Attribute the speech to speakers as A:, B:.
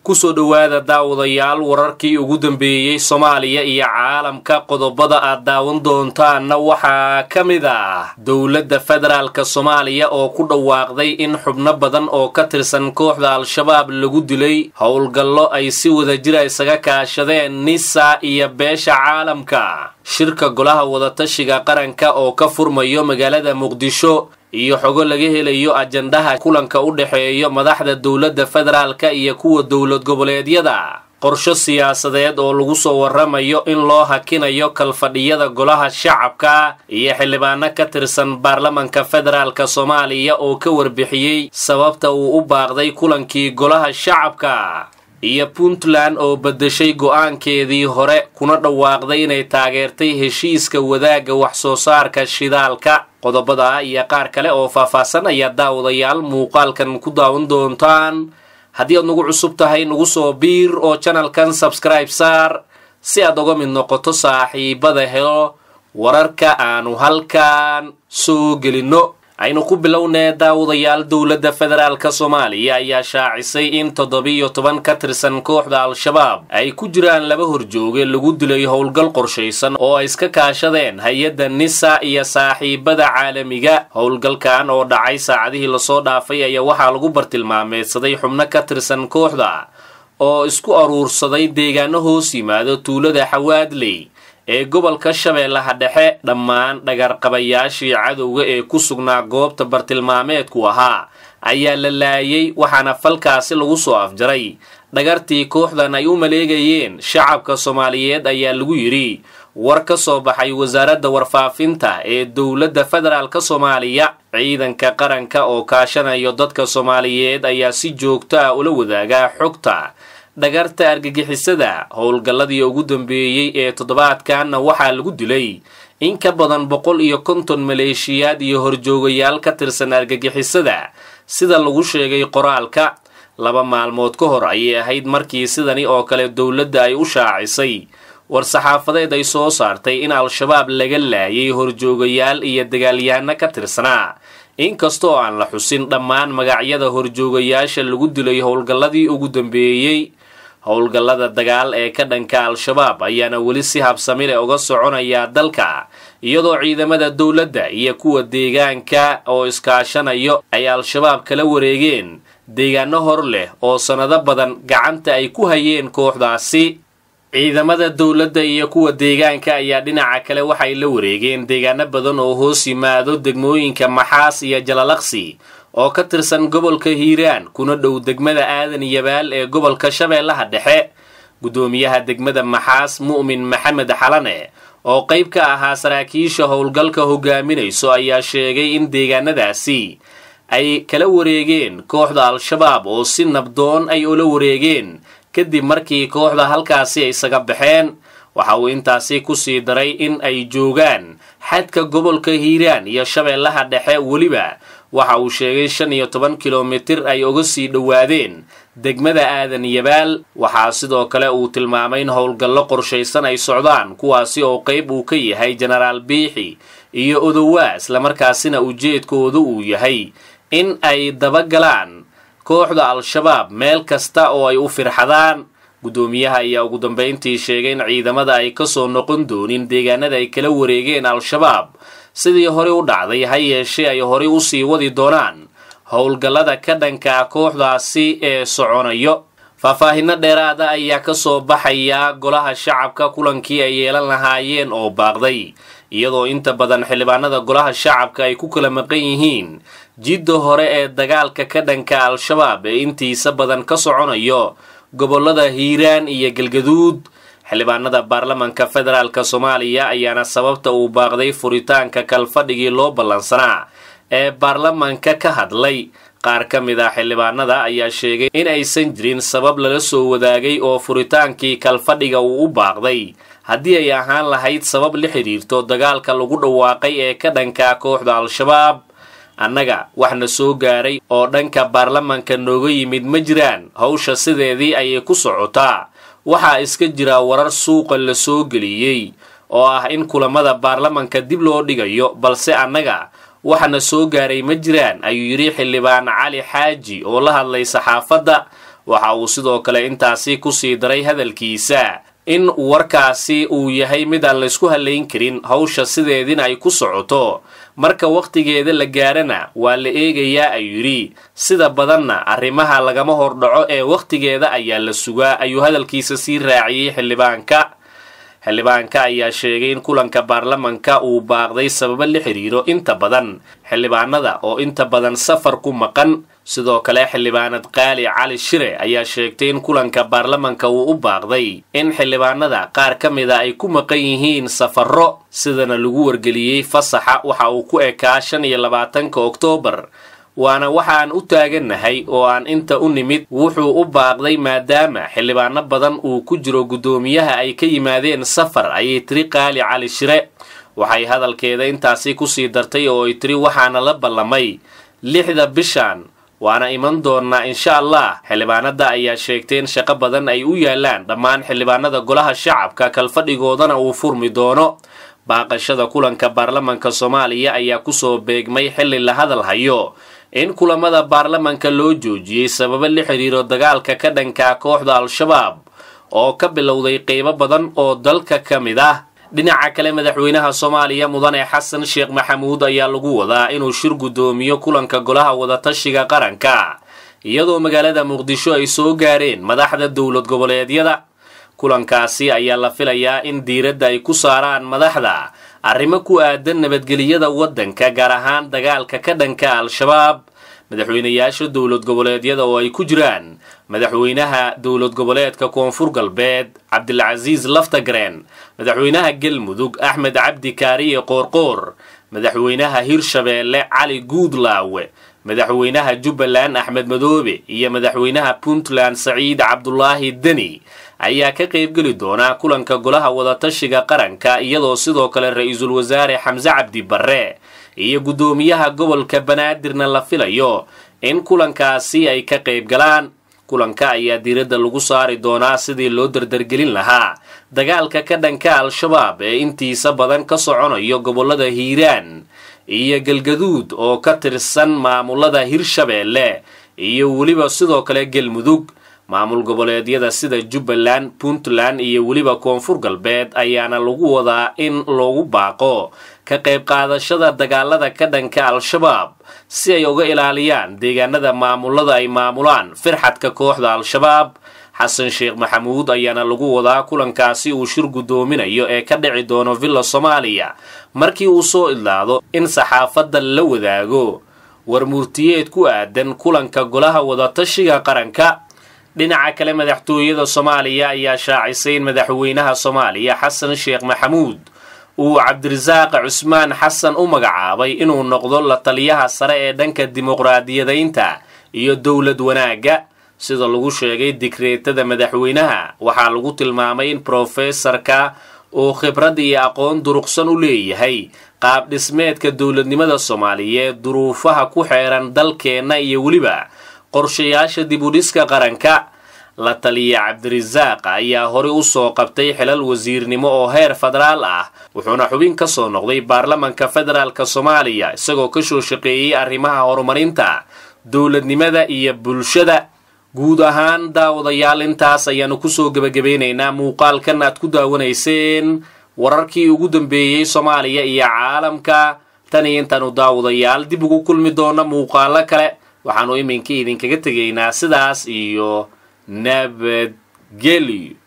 A: kusoo dhawaada daawadayaal wararkii ugu dambeeyay Soomaaliya iyo caalamka qodobada aad daawan doontaan waxaa kamid ah dawladda federaalka Soomaaliya oo ku dhawaaqday in xubno badan oo ka tirsan kooxda Al-Shabaab lagu dilay howlgallo ay si wadajir isaga kaashadeen NISA iyo beesha caalamka shirka golaha wadatashiga qaranka oo ka furmayo magaalada Muqdisho iyo xogo laga helayo ajandaha kulanka u dhaxeeyo madaxda dawladda federaalka iyo kuwa dawlad goboleedyada qorshe siyaasadeed oo lagu soo waramayo in loo hakinayo kalfadhiyada golaha shacabka iyo xildhibaano ka tirsan baarlamaanka federaalka Soomaaliya oo ka warbixiyay sababta uu u baaqday kulankii golaha shacabka iyo Puntland oo bedeshay go'aankeedii hore kuna dhawaaqday inay taageertay heshiiska wadaaga wax soo saarka shidaalka qodobada iyo qaar kale oo faahfaahsan ayaa daawadayaal muuqaalkan ku daawan doontaan haddii aad nagu cusub tahay nagu soo biir oo channelkan subscribe saar si aad uga mid noqoto saaxiibada helo wararka aanu halkan soo gelino aynu ku bilownaa daawadayaal dawladda federaalka Soomaaliya ayaa shaacisay in 17 ka tirsan kooxda Al-Shabaab ay ku jiraan laba horjooge lagu dilay howlgal qorsheysan oo ay iska kaashadeen hay'adda NISA iyo saaxiibada caalamiga howlgalkan oo dhacay saacadihii la soo dhaafay ayaa waxa lagu bartilmaameedsaday xubno ka tirsan kooxda oo isku aruursaday deegaano hoos yimaado tuulada Xawaadley ee gobolka Shabeellaha Dhexe dhammaan dhagarqabayaashii cadowga ee ku sugnaa goobta bartilmaameedku ahaa ayaa la laayay waxaana falkaasi lagu soo afjaray dhagartii kooxdan ay u maleegayeen shacabka Soomaaliyeed ayaa lagu yiri war ka soo baxay wasaaradda warfaafinta ee dawladda federaalka Soomaaliya ciidanka qaranka oo kaashanayo dadka Soomaaliyeed ayaa si joogto ah ula wadaaga xogta dhagarta argagixisada howlgalladii ugu dambeeyay ee toddobaadkan waxaa lagu dilay in ka badan 150 maleeshiyaad iyo horjoogayaal ka tirsan argagixisada sida lagu sheegay qoraalka 2 maalmood ka hor ayay ahayd markii sidani oo kale dawladda ay u shaacisay war saxaafadeed ay soo saartay in Al-Shabaab laga laayay horjoogayaal iyo dagaalyahano ka tirsanaa inkastoo aan la xusin dhammaan magacyada horjoogayaasha lagu dilay howlgalladii ugu dambeeyay howlgallada dagaal ee ka dhanka Al-Shabaab ayaana weli si habsami leh uga soconaya dalka iyadoo ciidamada dawladda iyo kuwa deegaanka oo iskaashanayo ay Al-Shabaab kala wareegeen deegaano hor leh oo sanado badan gacanta ay ku hayeen kooxdaasi ciidamada dawladda iyo kuwa deegaanka ayaa dhinaca kale waxay la wareegeen deegaano badan oo hoos yimaado degmooyinka Maxaas iyo Jalalaqsi oo ka tirsan gobolka Hiiraan kuna dhow degmada Aadan Yabaal ee gobolka Shabeellaha Dhexe gudoomiyaha degmada Maxaas Mu'min Maxamed Xalane oo qayb ka ahaa saraakiisha howlgalka hogaaminayso ayaa sheegay in deegaanadaasi ay kala wareegeen kooxda Al-Shabaab oo si nabdoon ay ula wareegeen kadib markii kooxda halkaasi ay isaga baxeen waxa uu intaasi ku sii daray in ay joogaan xadka gobolka Hiiraan iyo Shabeellaha Dhexe waliba waxa uu sheegay 15 kilomitir ay uga sii dhawaadeen degmada Aadan Yabaal waxa sidoo kale uu tilmaamay in howlgallo qorsheysan ay socdaan kuwaasi oo qayb uu ka yahay General Biixi iyo Odowaas la markaasina ujeedkoodu uu yahay in ay dabagalaan kooxda Al-Shabaab meel kasta oo ay u firxadaan gudoomiyaha ayaa ugu dambeyntii sheegay in ciidamada ay ka soo noqon doonin deegaanada ay kala wareegeen Al-Shabaab sidii hore u dhacday hayeeshee ay hore u sii wadi doonaan howlgallada ka dhanka kooxdaasi ee soconayo faahfaahinno dheeraad ah ayaa ka soo baxaya golaha shacabka kulankii ay yeelan lahaayeen oo baaqday iyadoo inta badan xildhibaanada golaha shacabka ay ku kala maqan yihiin jidda hore ee dagaalka ka dhanka Al-Shabaab ee intiisa badan ka soconayo gobolada Hiiraan iyo Galgaduud xildhibaanada baarlamaanka federaalka Soomaaliya ayaana sababta uu baaqday furitaanka kalfadhigii loo ballansanaa ee baarlamaanka ka hadlay qaar ka mid ah xildhibaanada ayaa sheegay in aysan jirin sabab lala soo wadaagay oo furitaankii kalfadhiga uu u baaqday haddii ay ahaan lahayd sabab la xiriirto dagaalka lagu dhawaaqay ee ka dhanka kooxda Al-Shabaab annaga waxna soo gaaray oo dhanka baarlamaanka nooga yimid ma jiraan hawsha sideedii ayay ku socotaa waxaa iska jira warar suuqa la soo geliyay oo ah in kulamada baarlamaanka dib loo dhigayo balse annaga waxna soo gaaray ma jiraan ayuu yiri xildhibaan Cali Xaaji oo la hadlay saxaafadda waxa uu sidoo kale intaasi ku sii daray hadalkiisa in warkaasi uu yahay mid aan la isku halayn karin, hawsha sideedina ay ku socoto, marka waqtigeeda la gaarana waa la eegayaa ayuu yidhi, sida badanna arrimaha lagama hordhaco ee waqtigeeda ayaa la sugaa, ayuu hadalkiisa sii raaciyey xildhibaanka ayaa sheegay in kulanka baarlamanka uu baaqday sababo la xiriiro inta badan xildhibaanada oo inta badan safar ku maqan. sidoo kale xildhibaanad qaali cali shire ayaa sheegtay in kulanka baarlamanka uu u baaqday in xildhibaanada qaar ka mida ay ku maqan yihiin safarro, sidana lagu wargeliyey fasaxa waxa uu ku ekaa 25 Oktoobar, waana waxaan u taagannahay oo aan inta u nimid. wuxuu u baaqday maadaama xildhibaano badan uu ku jiro guddoomiyaha ay ka yimaadeen safar, ayay tiri qaali cali shire. waxay hadalkeeda intaasi ku sii dartay oo ay tiri waxaana la ballamay 6 bishan, waana iman doonaa insha Allah. xildhibaanada ayaa sheegtay in shaqo badan ay u yaalaan dhammaan xildhibaanada golaha shacabka, kalfadhigoodana uu furmi doono. baaqashada kulanka baarlamanka Soomaaliya ayaa ku soo beegmay xilli la hadal hayo in kulamada baarlamanka loo joojiyey sababo la xiriiro dagaalka ka dhanka kooxda Al-Shabaab oo ka bilowday qaybo badan oo dalka ka mid ah. dhinaca kale madaxweynaha Soomaaliya mudane Xasan Sheekh Maxamuud ayaa lagu wadaa inuu shir gudoomiyo kulanka golaha wadatashiga qaranka, iyadoo magaalada Muqdisho ay soo gaareen madaxda dowlad goboleedyada. kulankaasi ayaa la filayaa in diiradda ay ku saaraan madaxda arrimo ku aadan nabadgelyada waddanka, gaar ahaan dagaalka ka dhanka Al-Shabaab. madaxweynayaasha dowlad goboleedyada oo ay ku jiraan madaxweynaha dowlad goboleedka Koonfur Galbeed Cabdilcasiis Laftagreen, madaxweynaha Galmudug Axmed Cabdi Kaariye Qoorqoor, madaxweynaha Hirshabeelle Cali Guudlaawe, madaxweynaha Jubbaland Axmed Madoobe iyo madaxweynaha Puntland Saciid Cabdulaahi Deni ayaa ka qaybgeli doona kulanka golaha wadatashiga qaranka, iyadoo sidoo kale ra'iisul wasaare Xamse Cabdi Barre iyo guddoomiyaha gobolka Banaadirna la filayo in kulankaasi ay ka qayb galaan. kulanka ayaa diiradda lagu saari doonaa sidii loo dardargelin lahaa dagaalka ka dhanka Al-Shabaab ee intiisa badan ka soconayo gobolada Hiiraan iyo Galgaduud oo ka tirsan maamulada Hirshabeelle iyo weliba sidoo kale Galmudug. maamul goboleedyada sida Jubbaland, Puntland iyo weliba Koonfur Galbeed ayaana lagu wadaa in loogu baaqo ka qayb qaadashada dagaalada ka dhanka Al-Shabaab si ay uga ilaaliyaan deegaanada maamulada ay maamulaan firxadka kooxda Al-Shabaab. Xasan Sheekh Maxamuud ayaana lagu wadaa kulankaasi uu shir gudoominayo ee ka dhici doono Villa Soomaaliya markii uu soo idlaado in saxaafadda la wadaago warmurtiyeed ku aadan kulanka golaha wadatashiga qaranka. dhinaca kale madaxtooyada Soomaaliya ayaa shaacisay in madaxweynaha Soomaaliya Xasan Sheekh Maxamuud uu Cabdirasaaq Cusmaan Xasan u magacaabay inuu noqdo la taliyaha sare ee dhanka dimuqraadiyadeynta iyo dowlad wanaagga. sida lagu sheegay digreetada madaxweynaha waxaa lagu tilmaamay in professorka oo khibrad iyo aqoon durugsan u leeyahay qaab dhismeedka dowladnimada Soomaaliyeed, duruufaha ku xeeran dalkeena iyo weliba qorshayaasha dib u dhiska qaranka. la taliya Cabdirasaaq ayaa hore u soo qabtay xilal wasiirnimo oo heer federaal ah, wuxuuna xubin ka soo noqday baarlamanka federaalka Soomaaliya isagoo ka soo shaqeeyay arrimaha horumarinta dowladnimada iyo bulshada. guud ahaan daawadayaal intaas ayaanu ku soo gabagabeynaynaa muuqaalkan aad ku daawanayseen wararkii ugu dambeeyay Soomaaliya iyo caalamka. tan iyo intaanu daawadayaal dib ugu kulmi doona muuqaalo kale, waxaanu iminka idinkaga tegaynaa sidaas iyo nabadgelyo.